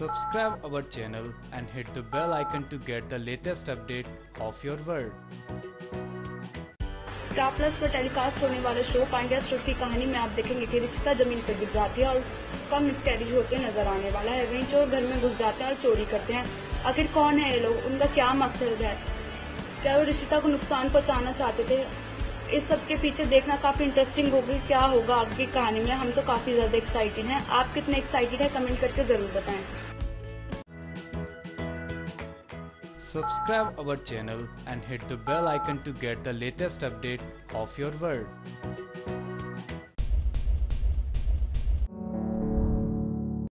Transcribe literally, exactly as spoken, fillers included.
Subscribe our channel and hit the bell icon to get the latest update of your world. Star Plus पर telecast होने वाले show Pandya store की कहानी में आप देखेंगे कि रिश्ता जमीन पर गिर जाती है और उसका मिसकैरेज होते नजर आने वाला है। वहीं चोर घर में घुस जाते हैं और चोरी करते हैं। आखिर कौन है ये लोग, उनका क्या मकसद है, क्या वो रिश्ता को नुकसान पहुंचाना चाहते थे? इस सब के पीछे देखना काफी इंटरेस्टिंग होगी। क्या होगा आगे की कहानी में, हम तो काफी ज्यादा एक्साइटेड हैं। आप कितने एक्साइटेड हैं कमेंट करके जरूर बताएं। Subscribe our channel and hit the bell icon to get the latest update of your world.